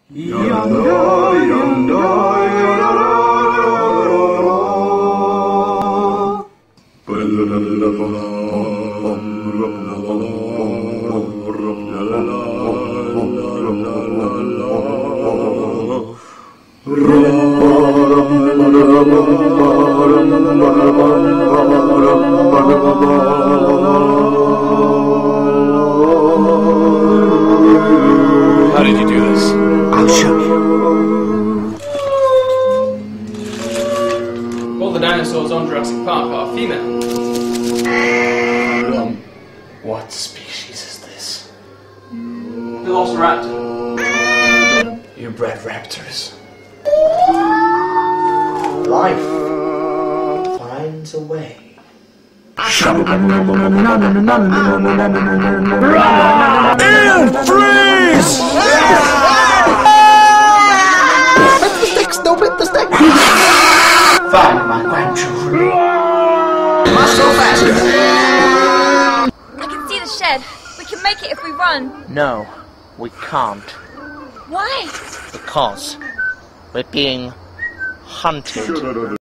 How did you do this? I'll show you. All the dinosaurs on Jurassic Park are female. What species is this? Velociraptor. You bred raptors. Life finds a way. And freeze! Hit the sticks, don't hit the sticks! Find my grandchildren. Must go faster. I can see the shed. We can make it if we run. No, we can't. Why? Because we're being hunted.